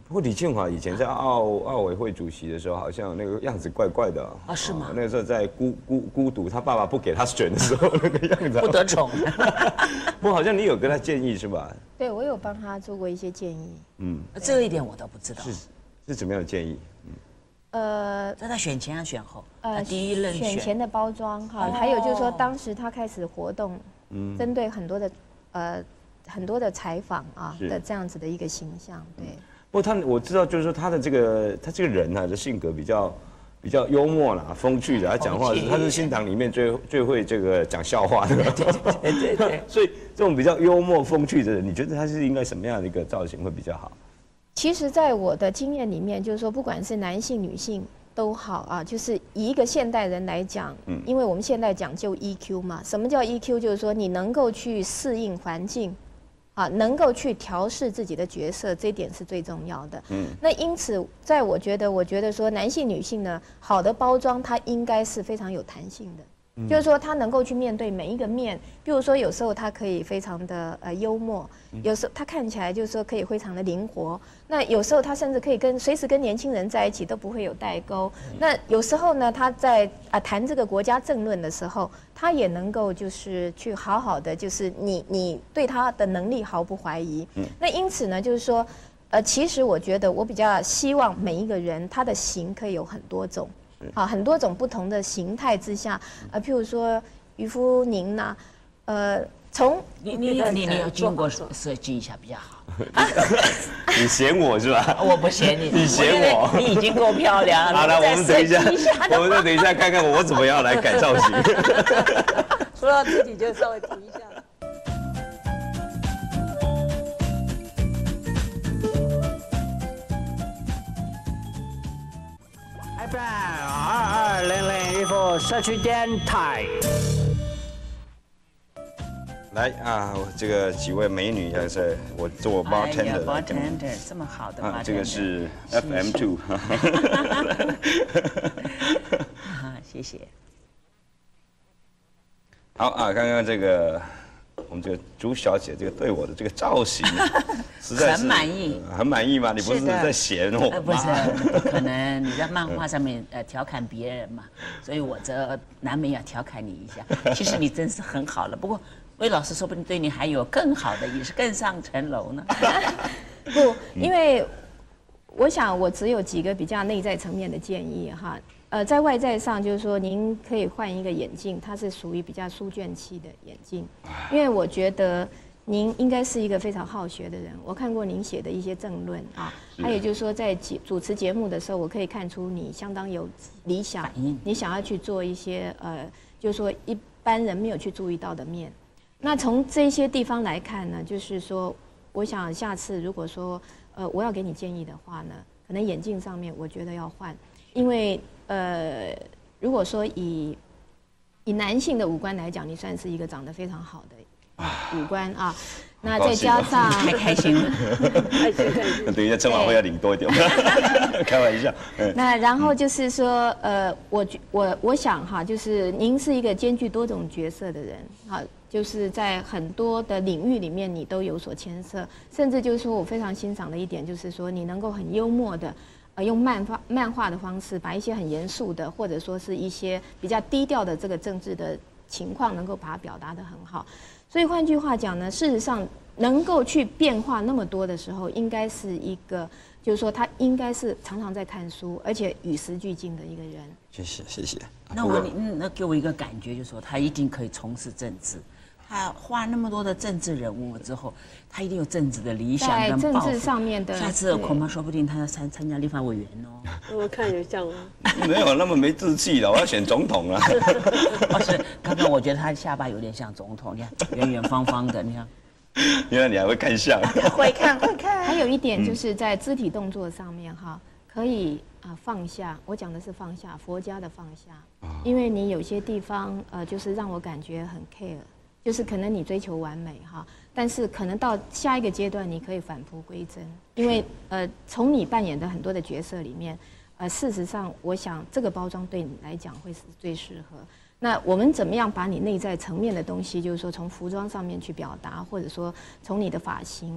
不过李庆华以前在奥委会主席的时候，好像那个样子怪怪的啊，是吗？ 那个时候在孤独，他爸爸不给他选的时候，那个样子不得宠。 不过好像你有跟他建议是吧？ 对，我有帮他做过一些建议。 这一点我都不知道。 是怎么样的建议？ 在他选前还是选后？第一任选前的包装哈，还有就是说当时他开始活动，针对很多的采访啊的这样子的一个形象，对。 不过我知道，就是说他这个人啊的性格比较幽默啦、风趣的，他讲话他是新党里面最会这个讲笑话的。对。所以这种比较幽默风趣的人，你觉得他是应该什么样的一个造型会比较好？ 其实，在我的经验里面，就是说，不管是男性、女性都好啊，就是以一个现代人来讲，因为我们现在讲究 EQ 嘛，什么叫 EQ？就是说你能够去适应环境，啊，能够去调试自己的角色，这一点是最重要的。那因此，我觉得说，男性、女性呢，好的包装它应该是非常有弹性的。就是说，他能够去面对每一个面，比如说有时候他可以非常的幽默，有时候他看起来就是说可以非常的灵活，那有时候他甚至可以随时跟年轻人在一起都不会有代沟。那有时候呢，他在谈这个国家政论的时候，他也能够就是去好好的，就是你对他的能力毫不怀疑。那因此呢，就是说，其实我觉得我比较希望每一个人他的型可以有很多种。很多种不同的形态之下，譬如说渔夫您呐，从你要经过设计一下比较好。 你嫌我是吧？ 我不嫌你， 你嫌我？ 你已经够漂亮了。 好了，我们等一下看看我怎么样来改造型。 说到自己就稍微提一下。 2200渔夫社区电台。 来啊，这个几位美女，还是我做 bartender。 bartender 这么好的 bartender。 这个是 FM2。 谢谢。 好啊，刚刚这个我们这个朱小姐这个对我的这个造型，实在是很满意。 很满意吗？你不是在嫌我吗？ 不是，不可能。你在漫画上面调侃别人嘛，所以我这难免要调侃你一下。其实你真是很好了，不过魏老师说不定对你还有更好的，也是更上层楼呢。 不，因为我想我只有几个比较内在层面的建议哈。在外在上，就是说您可以换一个眼镜，它是属于比较书卷气的眼镜，因为我觉得您应该是一个非常好学的人。我看过您写的一些政论啊，还有就是说在主持节目的时候，我可以看出你相当有理想，你想要去做一些就是说一般人没有去注意到的面。那从这些地方来看呢，就是说，我想下次如果说我要给你建议的话呢，可能眼镜上面我觉得要换，因为如果说以男性的五官来讲，你算是一个长得非常好的五官啊。那再加上太开心了， 那等一下春晚会要领多一点，开玩笑。 那然后就是说，我想哈，就是您是一个兼具多种角色的人，哈，就是在很多的领域里面你都有所牵涉，甚至就是说我非常欣赏的一点就是说，你能够很幽默的。用漫画的方式，把一些很严肃的，或者说是一些比较低调的这个政治的情况，能够把它表达得很好。所以换句话讲呢，事实上能够去变化那么多的时候，应该是一个，就是说他应该是常常在看书，而且与时俱进的一个人。 谢谢谢谢。 那给我一个感觉，就是说他一定可以从事政治。他画那么多的政治人物之后，他一定有政治的理想跟抱负。 在政治上面的， 下次恐怕说不定他要参加立法委员哦。 我看有像吗？ 没有那么没志气的，我要选总统了。 哦，是，刚刚我觉得他下巴有点像总统，你看圆圆方方的，你看。 原来你还会看相。 会看。 还有一点就是在肢体动作上面哈，可以放下。我讲的是放下，佛家的放下。因为你有些地方就是让我感觉很 care。就是可能你追求完美哈，但是可能到下一个阶段，你可以返璞归真，因为从你扮演的很多的角色里面，事实上，我想这个包装对你来讲会是最适合。那我们怎么样把你内在层面的东西，就是说从服装上面去表达，或者说从你的发型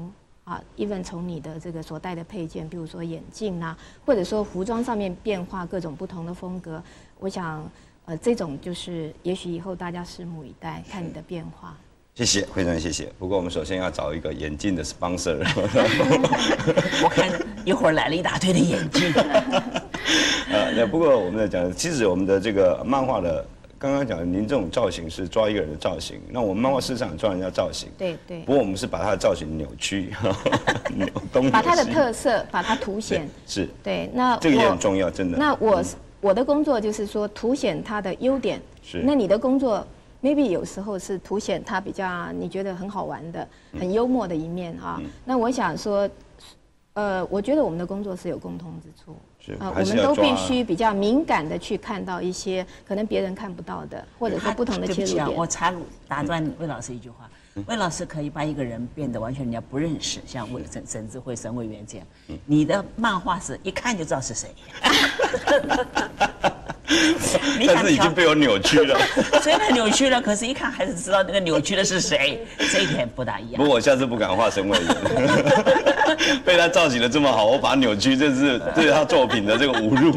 啊，even 从你的这个所戴的配件，比如说眼镜啊，或者说服装上面变化各种不同的风格，我想这种就是也许以后大家拭目以待，看你的变化。 谢谢，非常谢谢。不过我们首先要找一个眼镜的 sponsor。 我看一会儿来了一大堆的眼镜。 那不过我们在讲，其实我们的这个漫画的，刚刚讲您这种造型是抓一个人的造型，那我们漫画市场抓人家造型。 对对。 不过我们是把他的造型扭曲，扭东。 把他的特色把它凸显。 是。 对，那这个也很重要，真的。 那我的工作就是说凸显他的优点。 是。 那你的工作？ maybe 有时候是凸显他比较你觉得很好玩的、很幽默的一面啊。那我想说，我觉得我们的工作是有共通之处。 是我们都必须比较敏感的去看到一些可能别人看不到的，或者说不同的切入点。 我打断魏老师一句话，魏老师可以把一个人变得完全人家不认识，像沈智慧、沈委员这样。你的漫画是一看就知道是谁。 但是已经被我扭曲了， 虽然扭曲了，可是一看还是知道那个扭曲的是谁，这一点不大一样。 不过我下次不敢画沈委员，被他造型的这么好，我把他扭曲，这是对他作品的这个侮辱。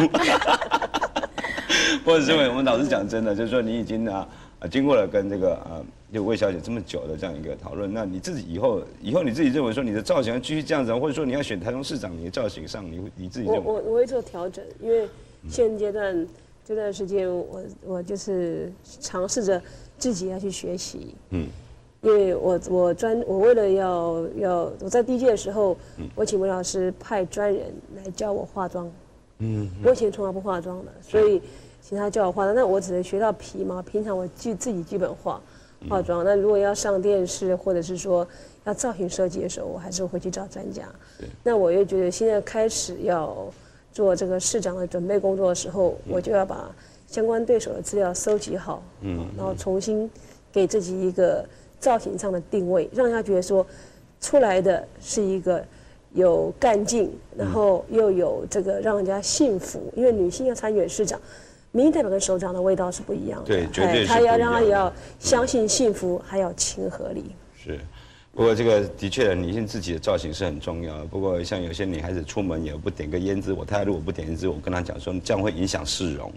不过沈委员，我们老实讲真的，就是说你已经经过了跟这个就魏小姐这么久的这样一个讨论，那你自己以后你自己认为说你的造型要继续这样子，或者说你要选台中市长，你的造型上你自己认为？ 我会做调整，因为现阶段。 这段时间我就是尝试着自己要去学习，因为我为了要我在第一届的时候，我请魏老师派专人来教我化妆，我以前从来不化妆的，所以请他教我化妆，那我只能学到皮毛，平常我自己基本化妆，那如果要上电视或者是说要造型设计的时候，我还是会去找专家，那我又觉得现在开始要。 做这个市长的准备工作的时候，我就要把相关对手的资料收集好，然后重新给自己一个造型上的定位，让人家觉得说出来的是一个有干劲，然后又有这个让人家幸福。因为女性要参选市长，民意代表跟首长的味道是不一样的， 对，绝对是。 他要让他也要相信幸福，还要亲和力。 是。 不过这个的确，女性自己的造型是很重要的。不过像有些女孩子出门也不点个胭脂，我太太如果不点胭脂，我跟她讲说这样会影响市容。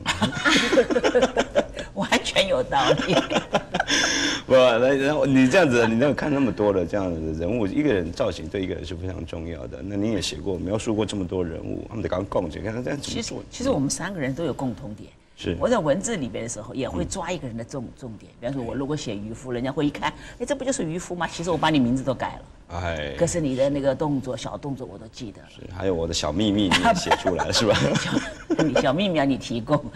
完全有道理。 不，然后你这样子，你那看那么多的这样的人物，一个人造型对一个人是非常重要的。那你也写过、描述过这么多人物，他们得刚共情，看他这样怎么做。 其实我们3个人都有共同点。 是我在文字里边的时候，也会抓一个人的重点。比方说，我如果写渔夫，人家会一看，哎，这不就是渔夫吗？其实我把你名字都改了，哎，可是你的那个动作、小动作我都记得。 是，还有我的小秘密你也写出来了，是吧？ 小秘密要你提供。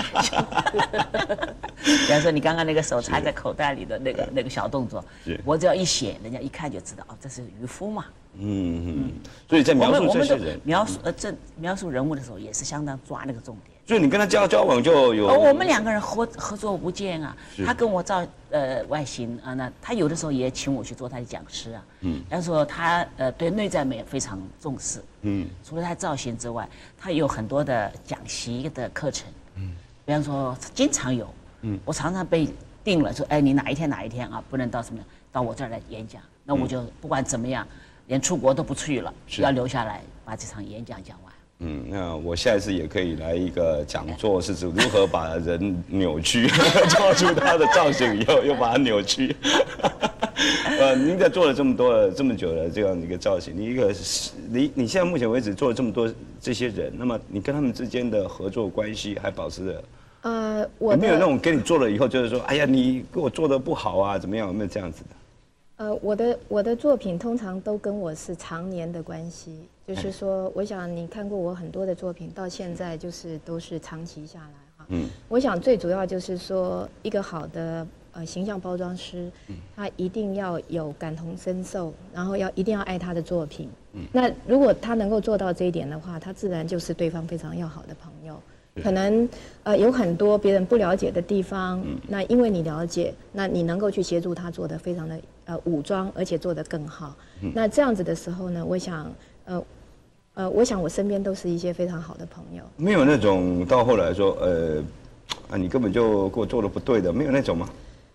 比方说，你刚刚那个手插在口袋里的那个小动作，我只要一写，人家一看就知道，哦，这是渔夫嘛。 所以在描述这些人， 描述人物的时候，也是相当抓那个重点。 所以你跟他交往就有， 我们2个人合作无间啊。他跟我照外形啊，那他有的时候也请我去做他的讲师啊。然后说他对内在美非常重视。除了他造型之外，他有很多的讲习的课程。比方说经常有。我常常被定了说，哎，你哪一天啊，不能到我这儿来演讲。那我就不管怎么样，连出国都不去了，要留下来把这场演讲讲完。 那我下一次也可以来一个讲座，是如何把人扭曲，做出他的造型以后又把它扭曲。您在做了这么久的这样一个造型，你现在目前为止做了这么多这些人，那么你跟他们之间的合作关系还保持着？有没有那种跟你做了以后就是说，哎呀，你给我做的不好啊，怎么样？有没有这样子的？ 我的作品通常都跟我是常年的关系。 就是说，我想你看过我很多的作品，到现在都是长期下来哈。我想最主要就是说，一个好的形象包装师，他一定要有感同身受，然后一定要爱他的作品。那如果他能够做到这一点的话，他自然就是对方非常要好的朋友。可能有很多别人不了解的地方，那因为你了解，那你能够去协助他做得非常的武装，而且做得更好。那这样子的时候呢，我想我想我身边都是一些非常好的朋友。 没有那种到后来说，你根本就给我做的不对的，没有那种吗？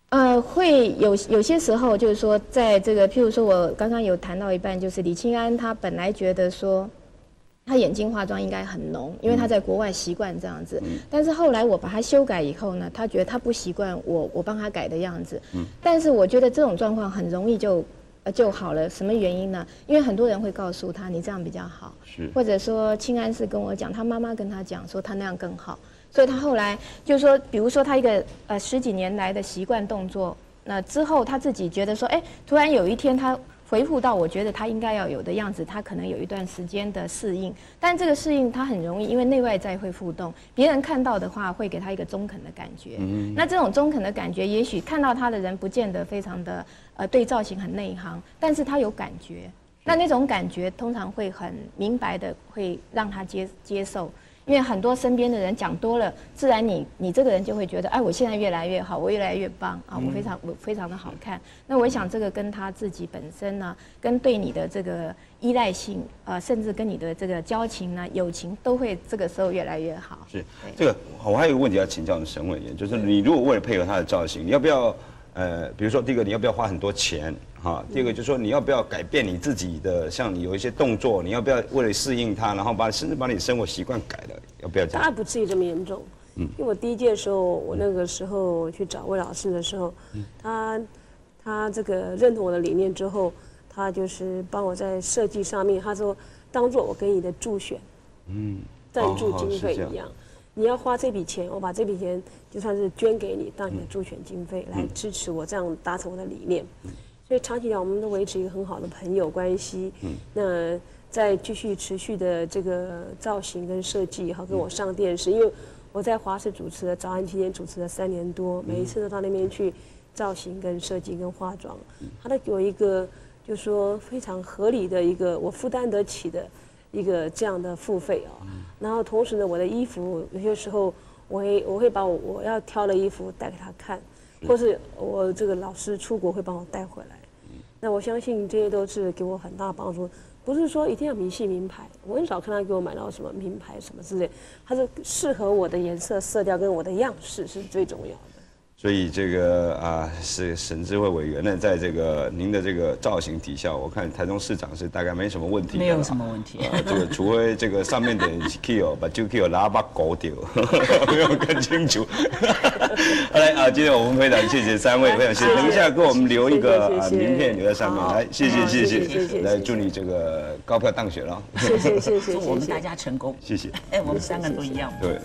会有些时候就是说，在这个譬如说我刚刚有谈到一半，就是李清安他本来觉得说。他眼睛化妆应该很浓，因为他在国外习惯这样子。但是后来我把他修改以后呢，他觉得他不习惯我帮他改的样子。但是我觉得这种状况很容易就好了。什么原因呢？因为很多人会告诉他你这样比较好，或者说清安是跟我讲，他妈妈跟他讲说他那样更好，所以他后来就是说，比如说他一个10几年来的习惯动作，那之后他自己觉得说，突然有一天他。恢复到我觉得他应该要有的样子，他可能有一段时间的适应，但这个适应他很容易，因为内外在会互动，别人看到的话会给他一个中肯的感觉。那这种中肯的感觉，也许看到他的人不见得非常的对造型很内行，但是他有感觉，那种感觉通常会很明白的会让他接受。因为很多身边的人讲多了，自然你这个人就会觉得，我现在越来越好，我越来越棒啊，我非常的好看。那我想这个跟他自己本身呢，跟对你的这个依赖性，甚至跟你的这个交情呢、友情，都会这个时候越来越好。 是这个，我还有一个问题要请教沈委员，就是你如果为了配合他的造型，你要不要比如说第一个你要不要花很多钱？第二个就是说你要不要改变你自己的，像你有一些动作，你要不要为了适应它，然后甚至把你生活习惯改了，要不要这样？ 当然不至于这么严重。因为我第一届的时候，我那个时候去找魏老师的时候，他这个认同我的理念之后，他就是帮我在设计上面，他说当做我给你的助选，赞助经费一样。你要花这笔钱，我把这笔钱就算是捐给你，当你的助选经费来支持我，这样达成我的理念。所以长期以来，我们都维持一个很好的朋友关系。那再继续持续的这个造型跟设计，跟我上电视，因为我在华视主持了早安期间主持了3年多，每一次都到那边去造型跟设计跟化妆，他都给我一个就是说非常合理的一个我负担得起的一个这样的付费然后同时呢，我的衣服有些时候我会把我要挑的衣服带给他看。或是我这个老师出国会帮我带回来，那我相信这些都是给我很大帮助。不是说一定要明细名牌，我很少看他给我买到什么名牌什么之类，它是适合我的颜色、色调跟我的样式是最重要的。 所以这个是沈智慧委员呢，在这个您的这个造型底下，我看台中市长是大概没什么问题， 没有什么问题。 这个除非这个上面的 key 把就 key 喇叭搞掉，没有看清楚。好来今天我们非常谢谢3位，非常谢谢。等一下给我们留一个名片留在上面，来谢谢，来祝你这个高票当选了。 谢谢， 祝我们大家成功。 谢谢。 我们3个都一样。 对。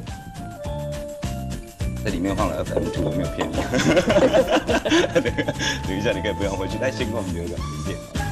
在里面放了 FM2，我没有骗你。等一下，你可以不用回去，来先给我们留一个名片。